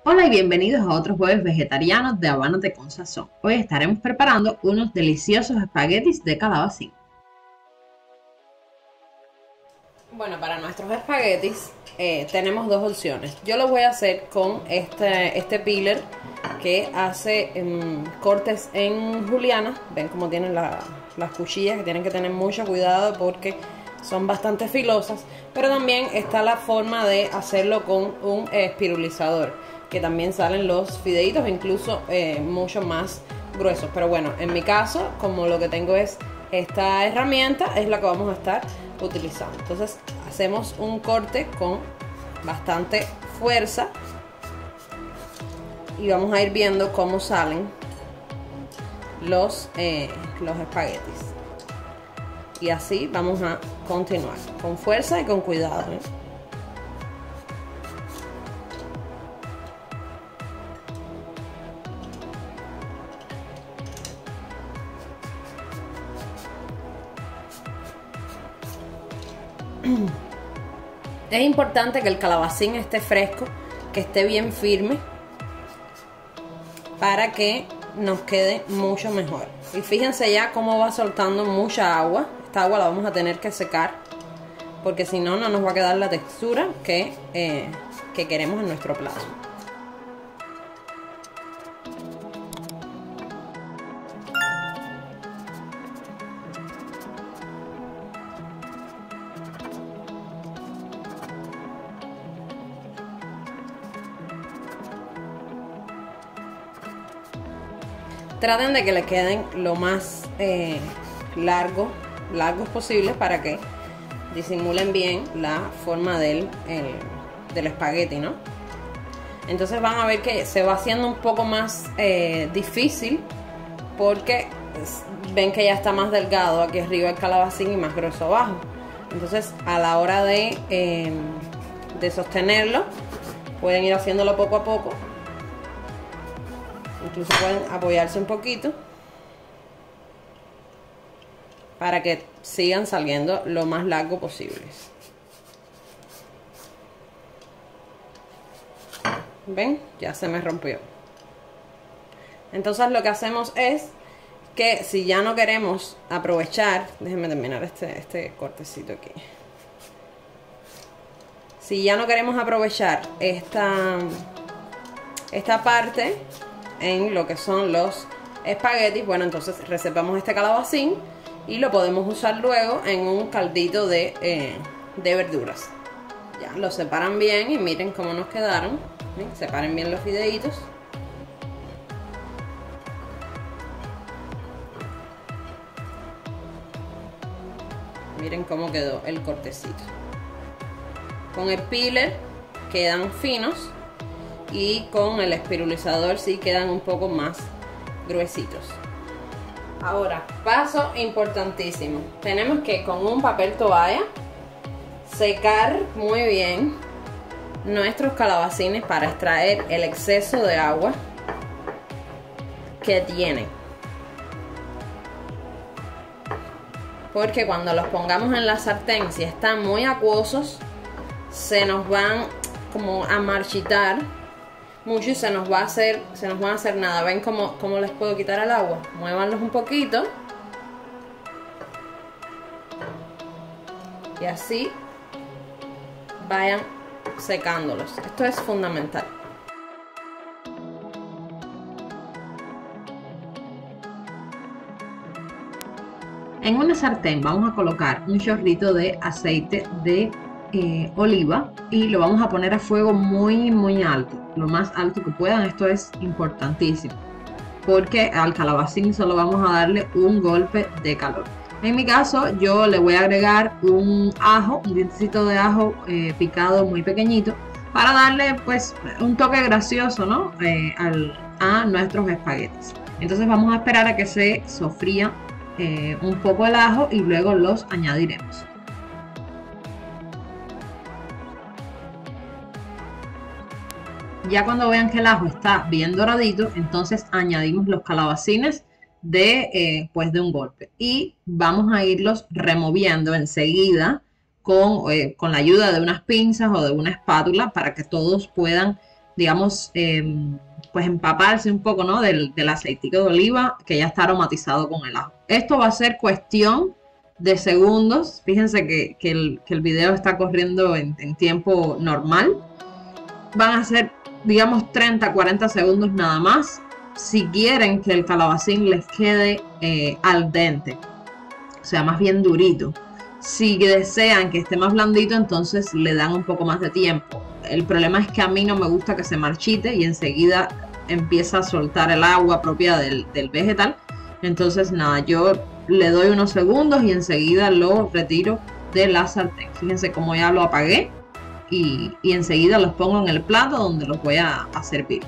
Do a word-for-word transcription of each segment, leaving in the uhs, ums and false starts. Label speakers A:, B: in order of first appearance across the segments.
A: Hola y bienvenidos a otro jueves vegetarianos de Habánate con Sazón. Hoy estaremos preparando unos deliciosos espaguetis de calabacín. Bueno, para nuestros espaguetis eh, tenemos dos opciones. Yo lo voy a hacer con este, este peeler que hace um, cortes en juliana. Ven cómo tienen la, las cuchillas, que tienen que tener mucho cuidado porque son bastante filosas. Pero también está la forma de hacerlo con un espirulizador, que también salen los fideitos, incluso eh, mucho más gruesos. Pero bueno, en mi caso, como lo que tengo es esta herramienta, es la que vamos a estar utilizando. Entonces hacemos un corte con bastante fuerza y vamos a ir viendo cómo salen los, eh, los espaguetis. Y así vamos a continuar, con fuerza y con cuidado, ¿eh? Es importante que el calabacín esté fresco, que esté bien firme, para que nos quede mucho mejor. Y fíjense ya cómo va soltando mucha agua. Esta agua la vamos a tener que secar, porque si no, no nos va a quedar la textura que, eh, que queremos en nuestro plato. Traten de que le queden lo más eh, largo, largos posibles, para que disimulen bien la forma del, el, del espagueti, ¿no? Entonces van a ver que se va haciendo un poco más eh, difícil, porque ven que ya está más delgado aquí arriba el calabacín y más grueso abajo. Entonces a la hora de, eh, de sostenerlo, pueden ir haciéndolo poco a poco. Incluso pueden apoyarse un poquito para que sigan saliendo lo más largo posible. ¿Ven? Ya se me rompió. Entonces lo que hacemos es que si ya no queremos aprovechar, déjenme terminar este, este cortecito aquí. Si ya no queremos aprovechar esta, esta parte en lo que son los espaguetis, bueno, entonces reservamos este calabacín y lo podemos usar luego en un caldito de, eh, de verduras. Ya lo separan bien y miren cómo nos quedaron. ¿Ven? Separen bien los fideitos. Miren cómo quedó el cortecito. Con el peeler quedan finos, y con el espirulizador sí quedan un poco más gruesitos. Ahora, paso importantísimo. Tenemos que con un papel toalla secar muy bien nuestros calabacines para extraer el exceso de agua que tienen. Porque cuando los pongamos en la sartén, si están muy acuosos, se nos van como a marchitar mucho y se nos va a hacer, se nos van a hacer nada. ¿Ven cómo, cómo les puedo quitar el agua? Muévanlos un poquito. Y así vayan secándolos. Esto es fundamental. En una sartén vamos a colocar un chorrito de aceite de Eh, oliva y lo vamos a poner a fuego muy muy alto, lo más alto que puedan. Esto es importantísimo porque al calabacín solo vamos a darle un golpe de calor. En mi caso yo le voy a agregar un ajo, un dientecito de ajo eh, picado muy pequeñito, para darle pues un toque gracioso, ¿no? Eh, al, a nuestros espaguetis. Entonces vamos a esperar a que se sofría eh, un poco el ajo y luego los añadiremos. Ya cuando vean que el ajo está bien doradito, entonces añadimos los calabacines de, eh, pues de un golpe. Y vamos a irlos removiendo enseguida con, eh, con la ayuda de unas pinzas o de una espátula, para que todos puedan
B: digamos, eh, pues empaparse un poco, ¿no? Del, del aceitico de oliva que ya está aromatizado con el ajo. Esto va a ser cuestión de segundos. Fíjense que, que, el, que el video está corriendo en, en tiempo normal. Van a ser, digamos, treinta, cuarenta segundos nada más. Si quieren que el calabacín les quede eh, al dente, o sea, más bien durito. Si desean que esté más blandito, entonces le dan un poco más de tiempo. El problema es que a mí no me gusta que se marchite y enseguida empieza a soltar el agua propia del, del vegetal. Entonces nada, yo le doy unos segundos y enseguida lo retiro de la sartén. Fíjense cómo ya lo apagué y, y enseguida los pongo en el plato donde los voy a, a servir.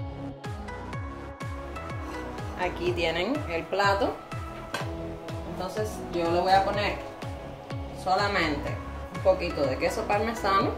A: Aquí tienen el plato. Entonces yo le voy a poner solamente un poquito de queso parmesano.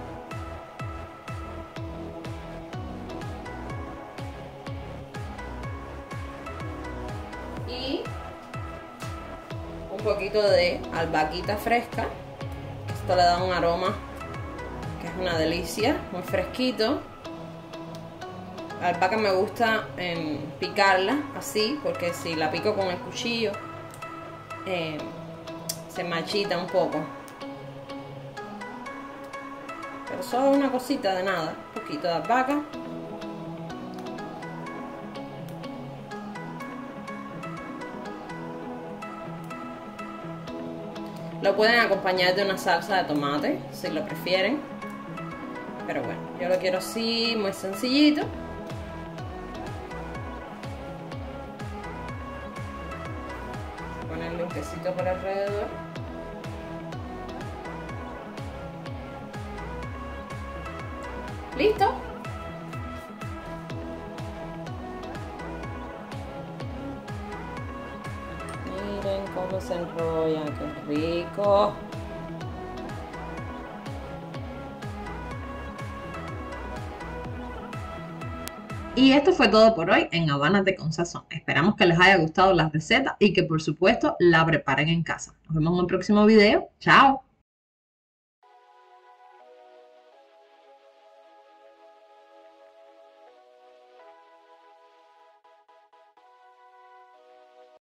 A: Y un poquito de albahaquita fresca. Esto le da un aroma que es una delicia, muy fresquito. La albahaca me gusta eh, picarla así, porque si la pico con el cuchillo eh, se marchita un poco. Pero solo una cosita de nada, un poquito de albahaca. Lo pueden acompañar de una salsa de tomate, si lo prefieren. Pero bueno, yo lo quiero así, muy sencillito. Ponerle un quesito por alrededor. ¿Listo? Miren cómo se enrollan, qué rico.
B: Y esto fue todo por hoy en Habánate con Sazón. Esperamos que les haya gustado la receta y que por supuesto la preparen en casa. Nos vemos en un próximo video. ¡Chao!